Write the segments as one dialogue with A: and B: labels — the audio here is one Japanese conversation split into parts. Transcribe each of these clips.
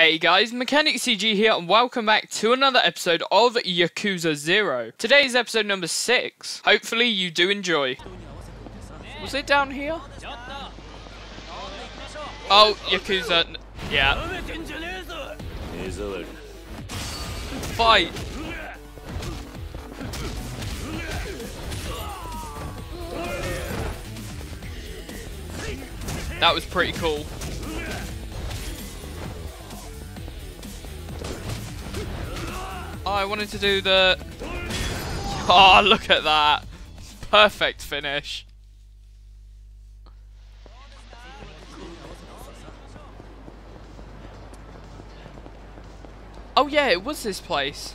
A: Hey guys, Mechanic CG here and welcome back to another episode of Yakuza 0. Today is episode number 6. Hopefully you do enjoy. Was it down here? Oh, Yakuza. Yeah. Fight. That was pretty cool. Oh, I wanted to do the... Oh, look at that. Perfect finish. Oh yeah, it was this place.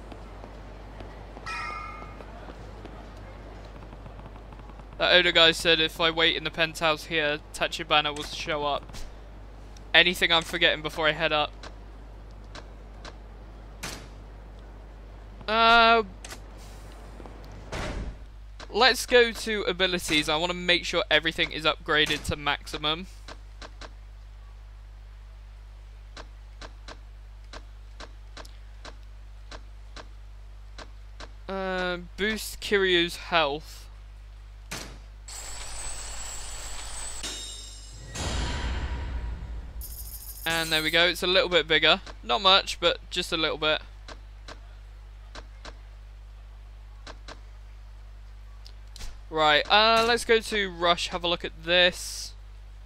A: That Oda guy said if I wait in the penthouse here, Tachibana will show up. Anything I'm forgetting before I head up? Let's go to abilities. I want to make sure everything is upgraded to maximum. Boost Kiryu's health. And there we go. It's a little bit bigger. Not much, but just a little bit. Right, let's go to Rush, have a look at this.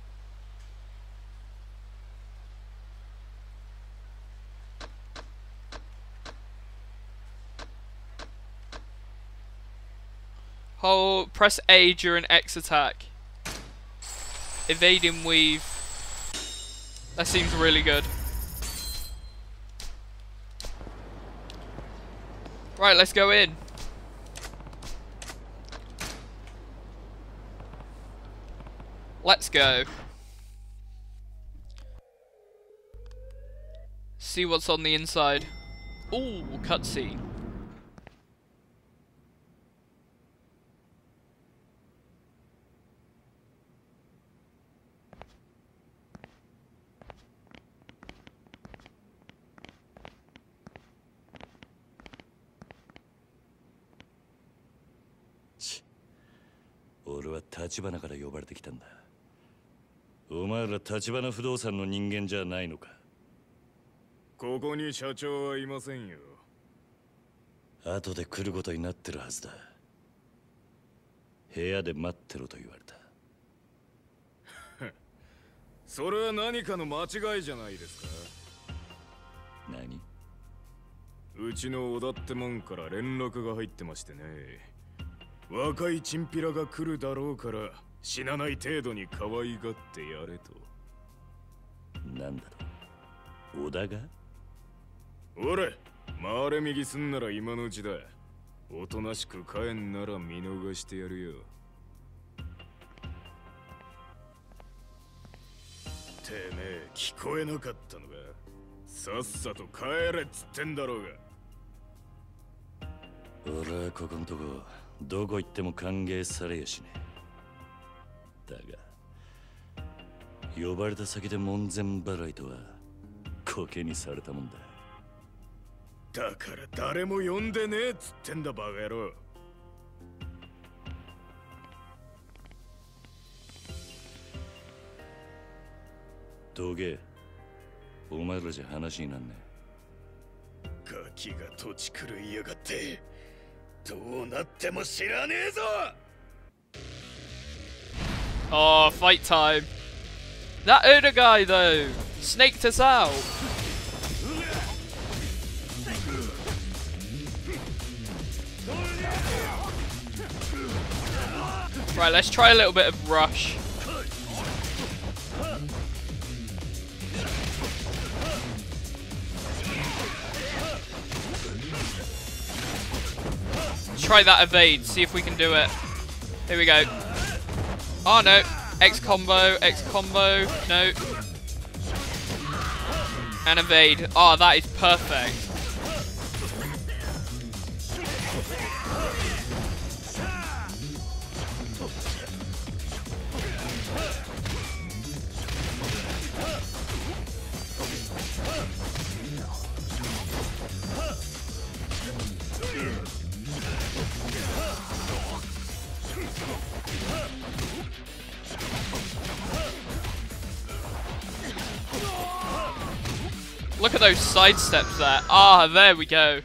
A: Hold, press A during X attack. Evade and weave. That seems really good. Right, let's go in. Let's go. See what's on the inside. Ooh, cutscene.
B: 俺は橘から呼ばれてきたんだ。お前ら橘不動産の人間じゃないのか。
C: ここに社長はいませんよ。
B: 後で来ることになってるはずだ。部屋で待ってろと言われた。
C: それは何かの間違いじゃないですか。
B: 何？
C: うちの小田ってもんから連絡が入ってましてね。若いチンピラが来るだろうから死なない程度に可愛がってやれと。
B: なんだろう、小田が？
C: 俺、回れ右すんなら今のうちだ。おとなしく帰んなら見逃してやるよ。てめえ聞こえなかったのか。さっさと帰れっつってんだろうが。
B: 俺はここんとこどこ行っても歓迎されやしねえ。だが呼ばれた先で門前払いとはコケにされたもんだ。
C: だから誰も呼んでねえっつってんだバカ野郎。
B: どけ、お前らじゃ話になんね
C: え。ガキが土地狂いやがってどうなっても知らねえぞ。
A: Oh, fight time. That Oda guy though snaked us out. Right, let's try a little bit of Rush. Try that evade, see if we can do it. Here we go. Oh no, X combo, no. And evade. Oh, that is perfect. Look at those side steps there. Ah, there we go.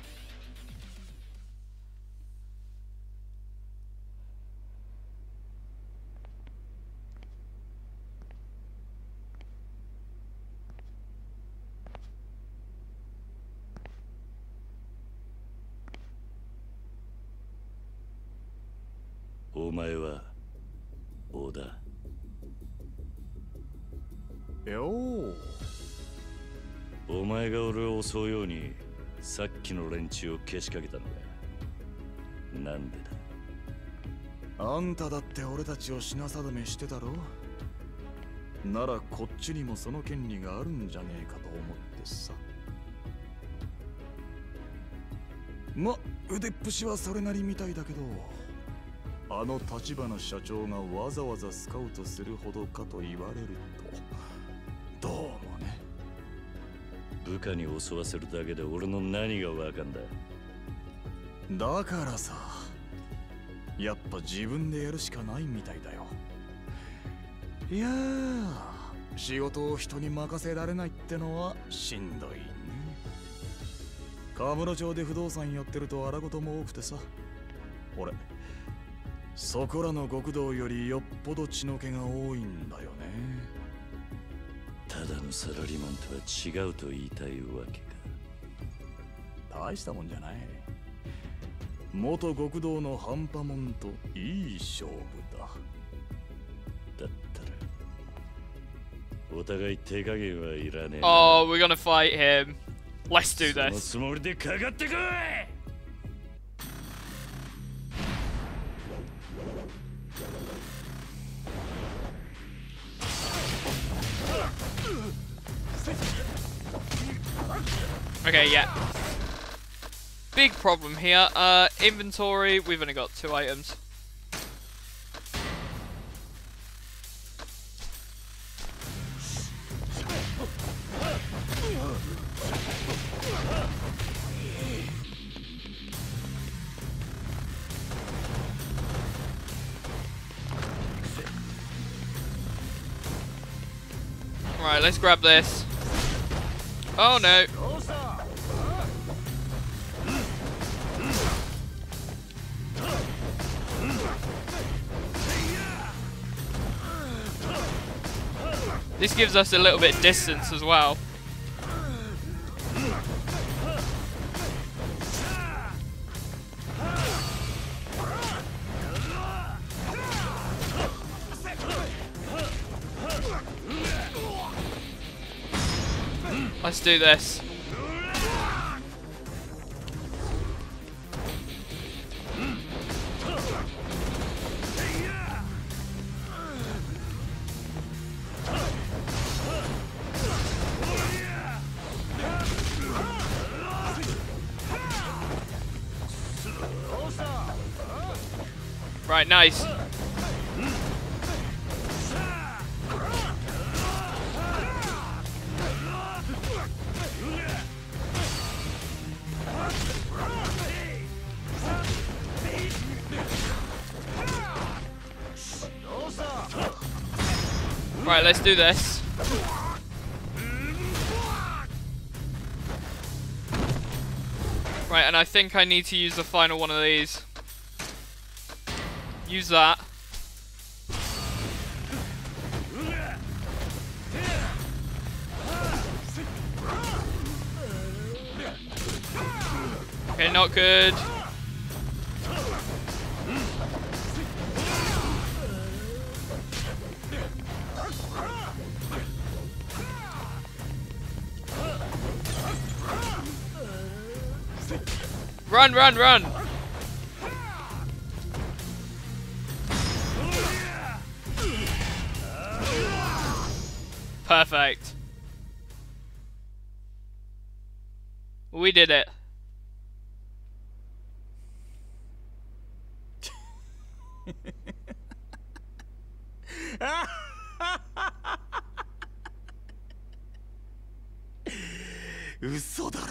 C: Yo.
B: お前が俺を襲うようにさっきの連中をけしかけたんだ。なんでだ。
C: あんただって俺たちを品定めしてたろ。ならこっちにもその権利があるんじゃねえかと思ってさ。ま、腕っぷしはそれなりみたいだけど、あの立花社長がわざわざスカウトするほどかと言われると、どうもね。
B: 部下に襲わせるだけで俺の何がわかんだ。
C: だからさ、やっぱ自分でやるしかないみたいだよ。いやー、仕事を人に任せられないってのはしんどいね。河村町で不動産やってると荒事も多くてさ、俺そこらの極道よりよっぽど血の気が多いんだよね。
B: ただのサラリーマンとは違うと言いたいわけか。
C: 大したもんじゃない。元極道の半端もんといい勝負だ。
B: だったらお互い手加減はいらねえ。
A: Oh, we're gonna fight him. Let's do
B: その
A: this.
B: つもりでかかってこい。
A: Okay, yeah. Big problem here. Inventory, we've only got 2 items. Right, let's grab this. Oh no. This gives us a little bit of distance as well. Let's do this. Right, nice. Right, let's do this. Right, and I think I need to use the final one of these. Use that. Okay, not good. Run, run, run! Perfect. We did it.
C: 嘘だろ。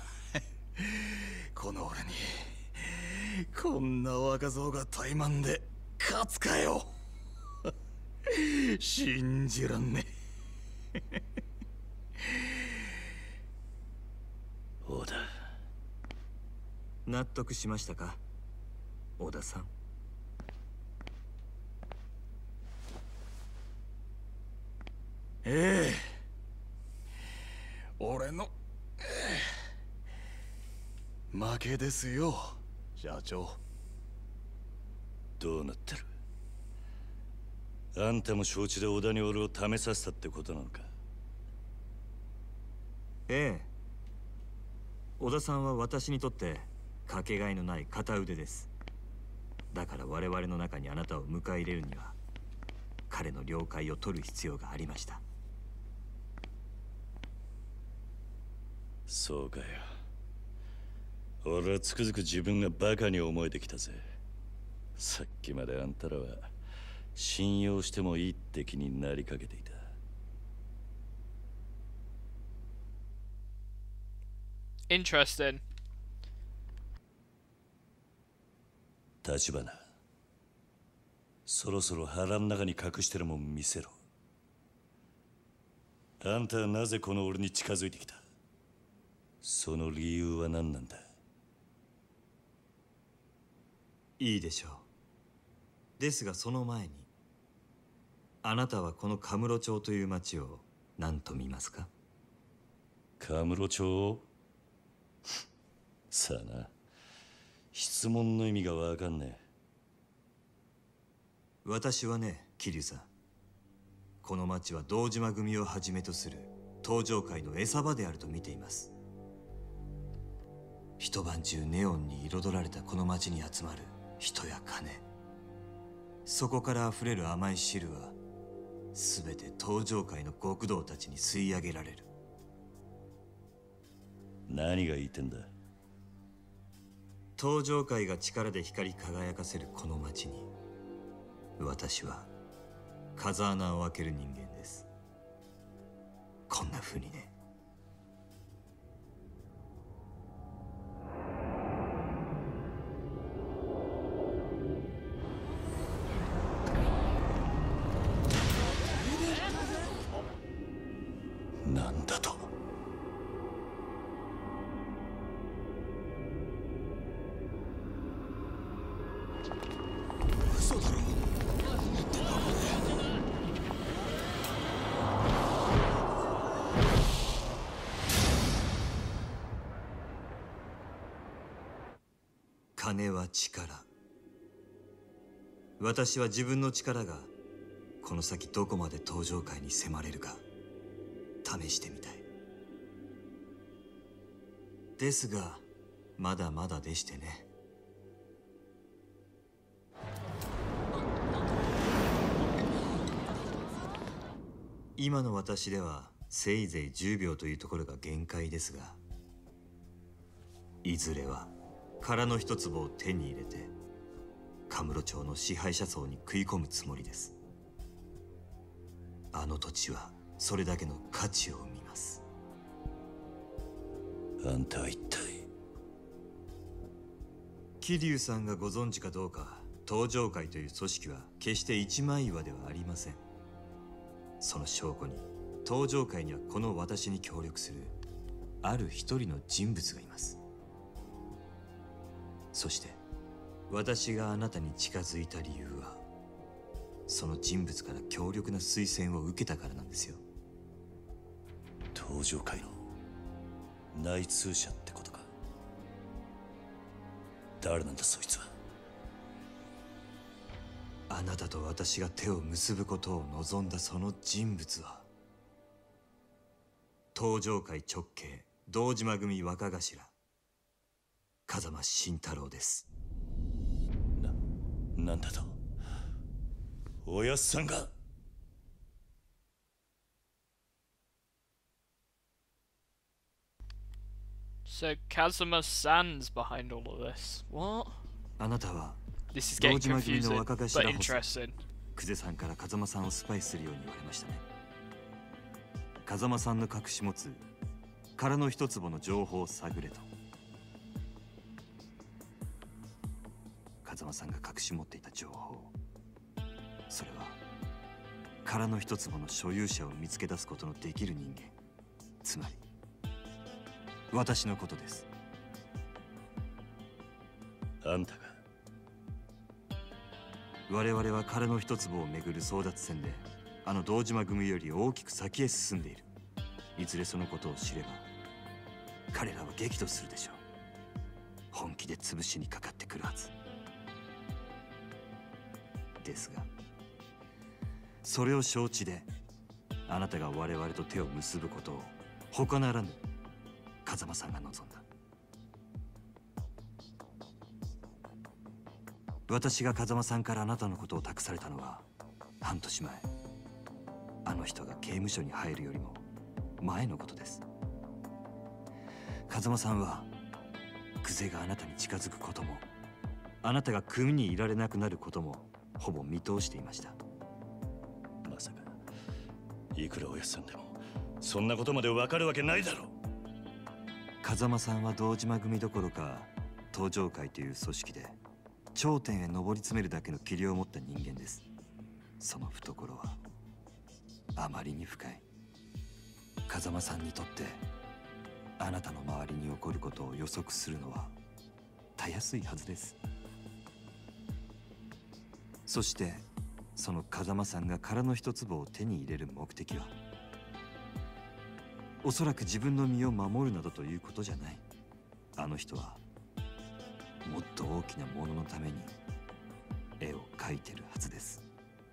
C: この俺にこんな若造が怠慢で勝つかよ。信じらんねえ。
B: 小田。
D: 納得しましたか、小田さん。
C: ええ、俺の負けですよ、社長。
B: どうなってる？あんたも承知で小田に俺を試させたってことなのか？
D: ええ、小田さんは私にとってかけがえのない片腕です。だから我々の中にあなたを迎え入れるには彼の了解を取る必要がありました。
B: そうかよ。俺はつくづく自分がバカに思えてきたぜ。さっきまであんたらは信用してもいいって気になりかけていた。
A: Interesting.
B: 立花、そろそろ腹の中に隠してるもん見せろ。あんたはなぜこの俺に近づいてきた？その理由は何なんだ？
D: いいでしょう。ですがその前に、あなたはこのカムロ町という町を何と見ますか？
B: カムロ町？さあな、質問の意味がわかんねえ。
D: 私はね、桐生さん、この町は堂島組をはじめとする登場界の餌場であると見ています。一晩中ネオンに彩られたこの町に集まる人や金、そこから溢れる甘い汁は全て登場界の極道たちに吸い上げられる。
B: 何が言いてんだ？
D: 登場界が力で光り輝かせるこの町に、私は風穴を開ける人間です。こんな風にね。
B: なんだと？
C: 嘘だろ。
D: 金は力。私は自分の力がこの先どこまで登場界に迫れるか試してみたい。ですがまだまだでしてね。今の私ではせいぜい10秒というところが限界ですが、いずれは殻の一粒を手に入れてカムロ町の支配者層に食い込むつもりです。あの土地はそれだけの価値を生みます。
B: あんたは一体？
D: 桐生さんがご存知かどうか、登場会という組織は決して一枚岩ではありません。その証拠に登場会にはこの私に協力するある一人の人物がいます。そして私があなたに近づいた理由は、その人物から強力な推薦を受けたからなんですよ。
B: 登場界の内通者ってことか？誰なんだそいつは？
D: あなたと私が手を結ぶことを望んだその人物は、登場界直系堂島組若頭風間慎太郎です。
B: なんだと？おやっさんが？
A: So Kazuma-san's behind all of this. What?
D: あなたは
A: This is
D: 堂
A: getting
D: 島組の
A: confusing,
D: 若
A: but
D: 頭補佐
A: interesting.
D: 久世さんから風間さんをスパイするように言われましたね。風間さんの隠し持つ殻の一坪の情報を探れと。風間さんが隠し持っていた情報、それは殻の一坪の所有者を見つけ出すことのできる人間、つまり私のことです。
B: あんたが。
D: 我々は殻の一粒をめぐる争奪戦であの堂島組より大きく先へ進んでいる。いずれそのことを知れば彼らは激怒するでしょう。本気で潰しにかかってくるはずですが、それを承知であなたが我々と手を結ぶことを他ならぬ風間さんが望んだ。私が風間さんからあなたのことを託されたのは半年前、あの人が刑務所に入るよりも前のことです。風間さんは久世があなたに近づくこともあなたが組にいられなくなることもほぼ見通していました。
B: まさかいくらおやっさんでもそんなことまでわかるわけないだろう。
D: 風間さんは堂島組どころか東上会という組織で頂点へ上り詰めるだけの器量を持った人間です。その懐はあまりに深い。風間さんにとってあなたの周りに起こることを予測するのはたやすいはずです。そしてその風間さんが殻の一粒を手に入れる目的はおそらく自分の身を守るなどということじゃない。あの人はもっと大きなもののために絵を描いてるはずです。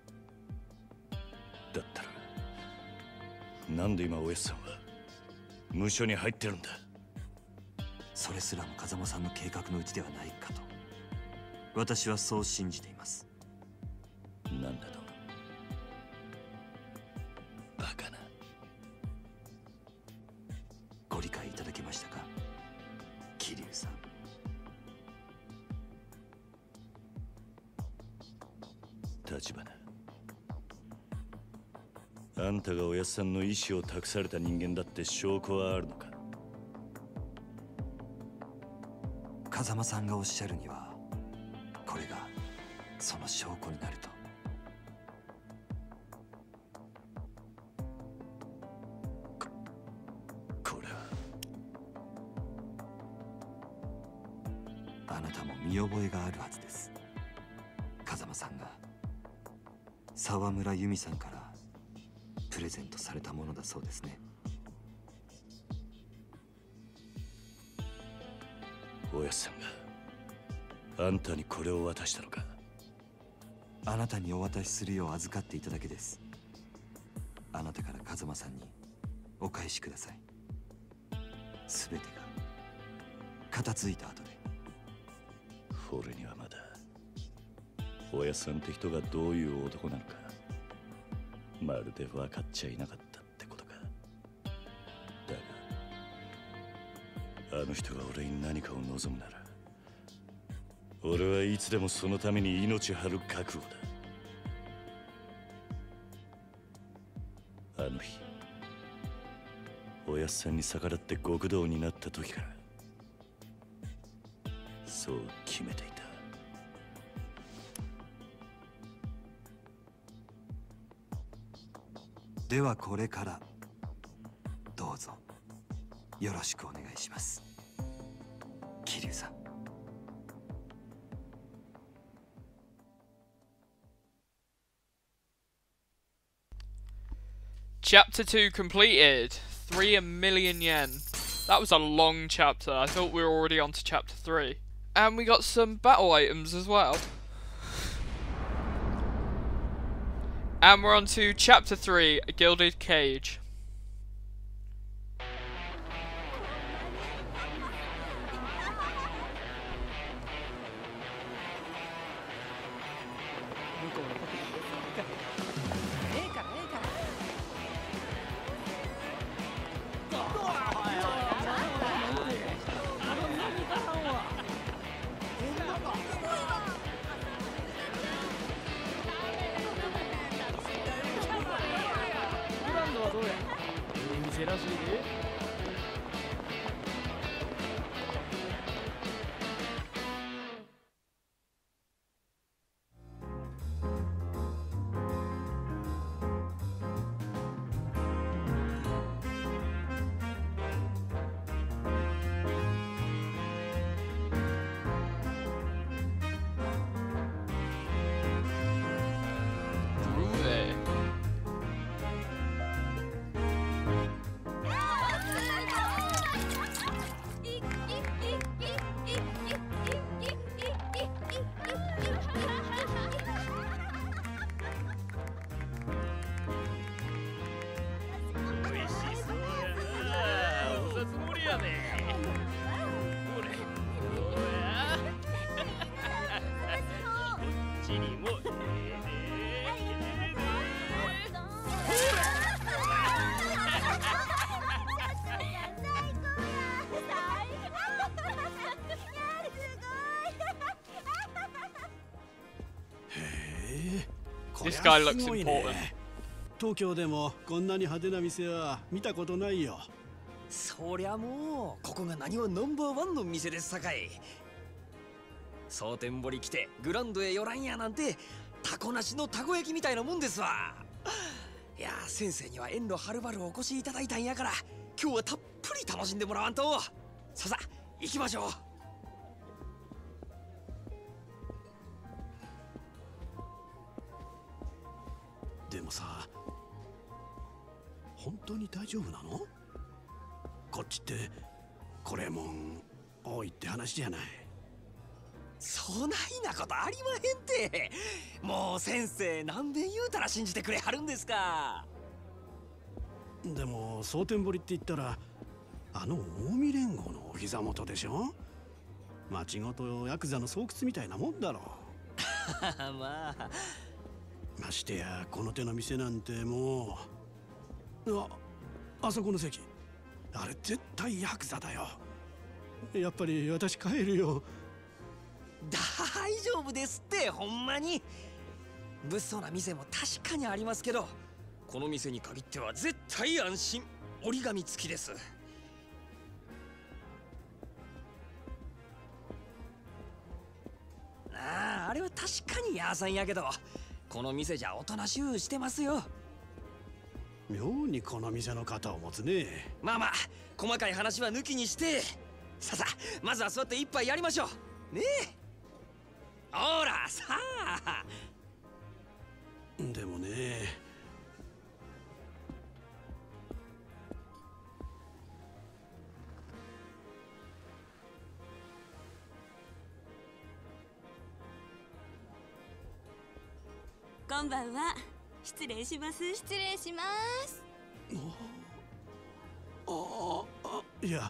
B: だったらなんで今おやっさんは無所に入ってるんだ。
D: それすらも風間さんの計画のうちではないかと私はそう信じています。
B: なんだと。バカな。
D: ご理解いただけましたか、桐生さん。
B: 立花、あんたがおやっさんの意志を託された人間だって証拠はあるのか。
D: 風間さんがおっしゃるにはこれがその証拠になると。
B: これは
D: あなたも見覚えがあるはずです。風間さんが沢村由美さんからプレゼントされたものだそうですね。
B: おやっさんがあんたにこれを渡したのか。
D: あなたにお渡しするよう預かっていただけです。あなたから風間さんにお返しください。すべてが片付いた後で。
B: 俺にはまだおやっさんって人がどういう男なのかまるで分かっちゃいなかったってことか。だがあの人が俺に何かを望むなら俺はいつでもそのために命張る覚悟だ。あの日おやっさんに逆らって極道になった時からそう決めていた。
D: ではこれからどうぞよろしくお願いします、桐生さん。
A: Chapter 2 completed. 3 million yen. That was a long chapter. I thought we were already on to chapter 3. And we got some battle items as well. And we're on to chapter 3, A Gilded Cage. だぜ。ほれ、ほら。こっちにも。This guy looks important.
E: 東京でもこんなに派手な店は見たことないよ。
F: そりゃもうここが何はナンバーワンの店ですさかい。蒼天堀来てグランドへ寄らんやなんてタコなしのたこ焼きみたいなもんですわ。いや先生には遠路はるばるお越しいただいたんやから今日はたっぷり楽しんでもらわんと。さ行きましょう。
E: でもさ、本当に大丈夫なの？こっちってこれもん多いって話じゃない。
F: そないなことありまへんて。もう先生何遍言うたら信じてくれはるんですか。
E: でも蒼天堀って言ったらあの近江連合のお膝元でしょ。町ごとヤクザの巣窟みたいなもんだろ
F: まあ
E: ましてやこの手の店なんてもうあそこの席あれ絶対ヤクザだよ。やっぱり私帰るよ。
F: 大丈夫ですってほんまに。物騒な店も確かにありますけどこの店に限っては絶対安心。折り紙付きです。あれは確かにヤーさんやけどこの店じゃおとなしゅうしてますよ。
E: 妙にこの店の肩を持つね。
F: まあ細かい話は抜きにしてさまずは座って一杯やりましょうねえ。ほらさあ。
E: でもね
G: こんばんは。失礼します。失礼します。
E: いや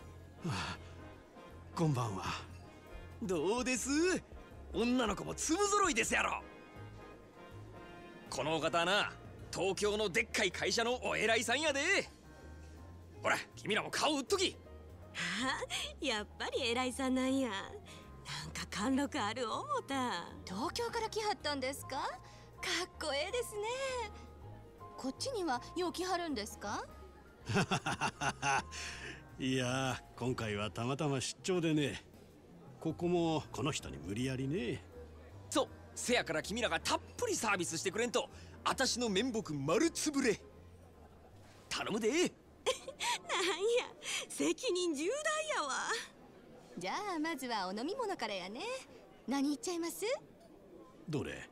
E: こんばんは。
F: どうです？女の子も粒揃いですやろ。このお方はな東京のでっかい会社のお偉いさんやで。ほら君らも顔売っとき。
G: やっぱり偉いさんなんや。なんか貫禄ある思た。
H: 東京から来はったんですか？かっこええですね。こっちにはよう来はるんですか？
E: いや今回はたまたま出張でね。ここもこの人に無理やりね。
F: そうせやから君らがたっぷりサービスしてくれんと私の面目丸つぶれ。頼むで。
G: なんや責任重大やわ。
H: じゃあまずはお飲み物からやね。何言っちゃいます？
E: どれ？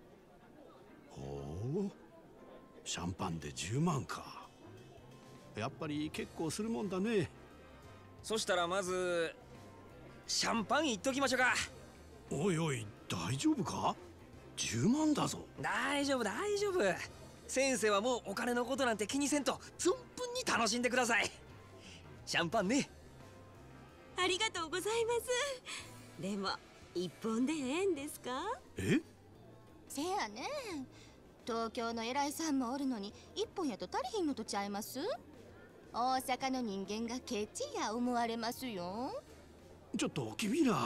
E: ほうシャンパンで10万か。やっぱり結構するもんだね。
F: そしたらまずシャンパンいっときましょうか。
E: おいおい大丈夫か？10万だぞ。
F: 大丈夫大丈夫。先生はもうお金のことなんて気にせんと存分に楽しんでください。シャンパンね。
G: ありがとうございます。でも一本でええんですか？
E: え？
H: せやね。東京の偉いさんもおるのに一本やと足りひんのとちゃいます？大阪の人間がケチや思われますよ。
E: ちょっと君ら。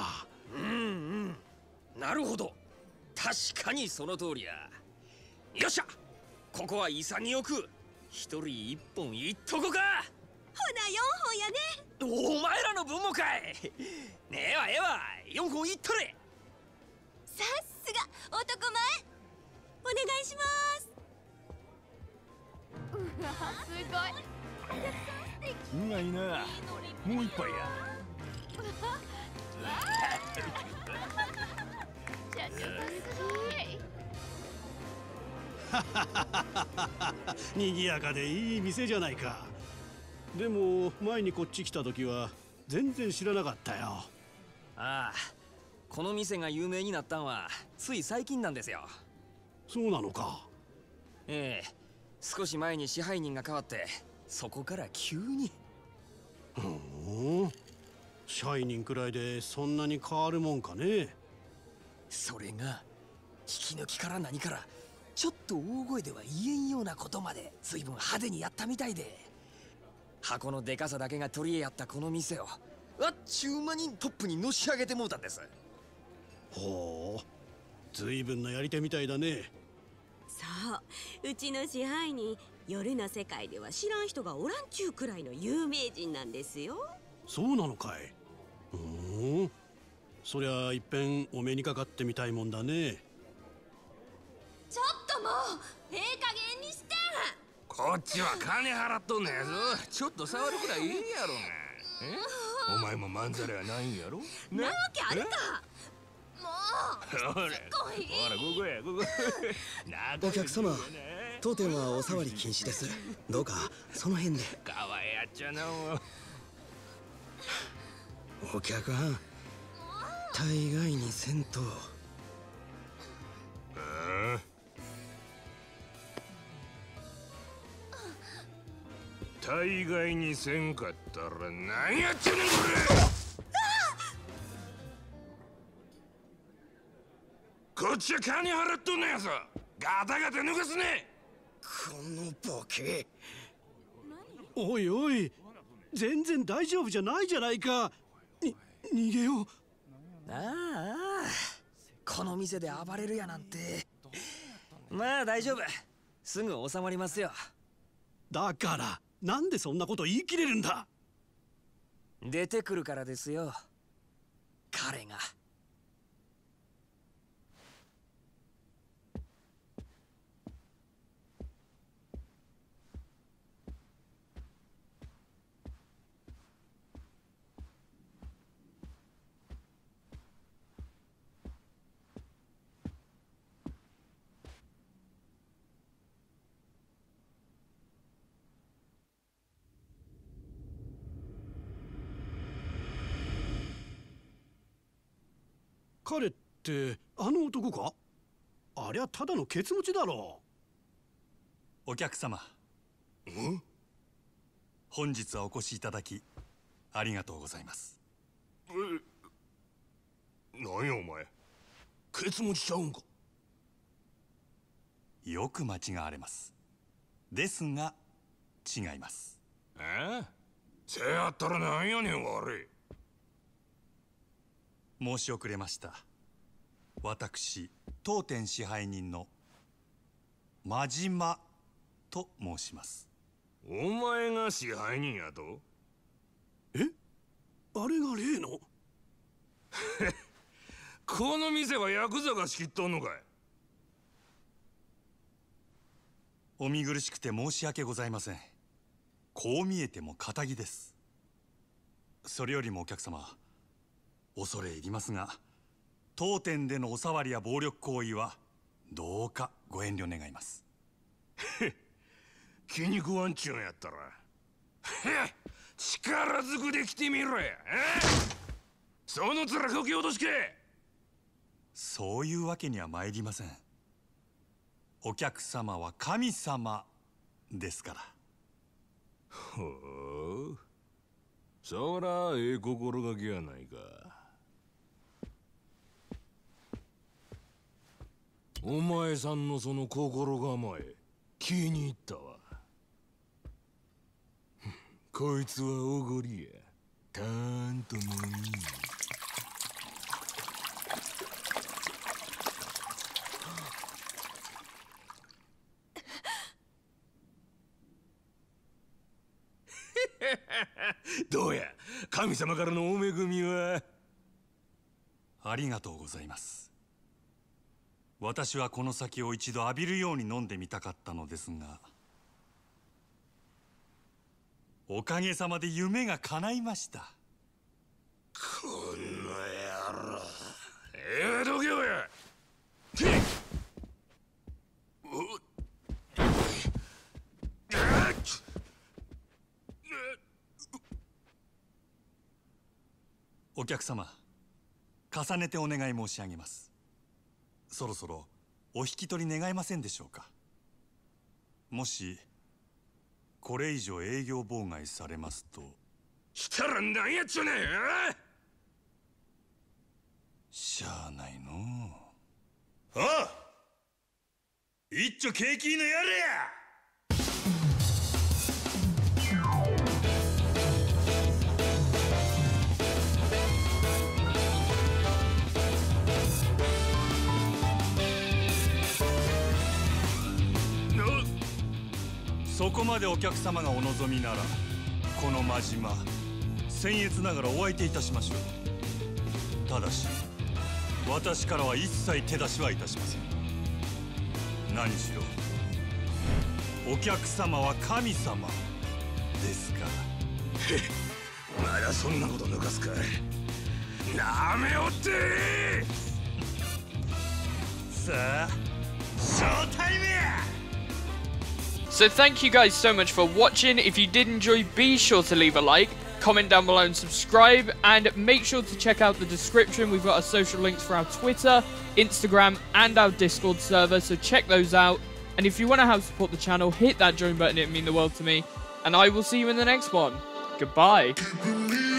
F: なるほど確かにその通りや。よっしゃここは潔く一人一本いっとこか。
G: ほな4本やね。
F: お前らの分もかい。ねえわ4本いっとれ。
G: さすが男前。お願いします。
H: うわすごい。
C: うまいな。もう一杯や。
E: にぎやかでいい店じゃないか。でも前にこっち来た時は全然知らなかったよ。
F: ああこの店が有名になったんはつい最近なんですよ。
E: そうなのか。
F: ええ少し前に支配人が変わってそこから急に。
E: シャイニンくらいでそんなに変わるもんかね。
F: それが引き抜きから何からちょっと大声では言えんようなことまで随分派手にやったみたいで、箱のでかさだけが取り柄やったこの店をあっちゅう間にトップにのし上げてもうたんです。
E: ほう、随分なやり手みたいだね。
G: そう、うちの支配人、夜の世界では知らん人がおらんちゅうくらいの有名人なんですよ。
E: そうなのかい。そりゃいっぺんお目にかかってみたいもんだね。
H: ちょっともうええ加減にして。
I: こっちは金払っとんねやぞ。ちょっと触るくらいいいやろが。お前もまんざらやないんやろ。
H: なわけあるか。もう
I: ほらここやここ。
J: お客様、当店はお触り禁止です。どうかその辺で。
I: かわいやっちゃなもう。
J: お客はん大概にせんと。
I: 大概にせんかったら何やってんねんこれ。こっちは金払っとんのやぞ。ガタガタ抜かすね。
J: このボケ。
E: おいおい、全然大丈夫じゃないじゃないか。逃げよう。
F: ああ、この店で暴れるやなんて。まあ大丈夫、すぐ収まりますよ。
E: だからなんでそんなこと言い切れるんだ。
F: 出てくるからですよ、彼が。
E: 彼ってあの男か。ありゃただのケツ持ちだろ
B: う。お客様、本日はお越しいただきありがとうございます。
I: 何やお前、ケツ持ちちゃうんか。
B: よく間違われます。ですが違います。
I: せやったらなんやねん悪い。
B: 申し遅れました。私当店支配人の真島と申します。
I: お前が支配人やと。
E: あれが例の
I: この店はヤクザが仕切っとんのかい。
B: お見苦しくて申し訳ございません。こう見えても堅気です。それよりもお客様、恐れ入りますが、当店でのお触りや暴力行為はどうかご遠慮願います。
I: 気に食わんちゅうんやったら力ずくで来てみろや。その面こき落としけ。
B: そういうわけには参りません。お客様は神様ですから。
I: ほう、そらええ心がけやないか。お前さんのその心構え気に入ったわ。こいつはおごりや。たーんともいい。どうや、神様からのお恵みは。
B: ありがとうございます。私はこの酒を一度浴びるように飲んでみたかったのですが、おかげさまで夢が叶いました。
I: この野郎。度胸や。
B: お客様、重ねてお願い申し上げます。そろそろお引き取り願えませんでしょうか。もしこれ以上営業妨害されますと
I: したらなんやっちゅうねん。
B: しゃあないのう。ああ、一丁景気のやれや。そこまでお客様がお望みなら、この真島僭越ながらお相手いたしましょう。ただし私からは一切手出しはいたしません。何しろお客様は神様ですから。
I: まだそんなこと抜かすか。なめおって
B: さあ、ショータイムや。
A: So thank you guys so much for watching. If you did enjoy, be sure to leave a like, comment down below and subscribe, and make sure to check out the description. We've got our social links for our Twitter, Instagram and our Discord server, so check those out. And if you want to help support the channel, hit that join button, it would mean the world to me. And I will see you in the next one. Goodbye.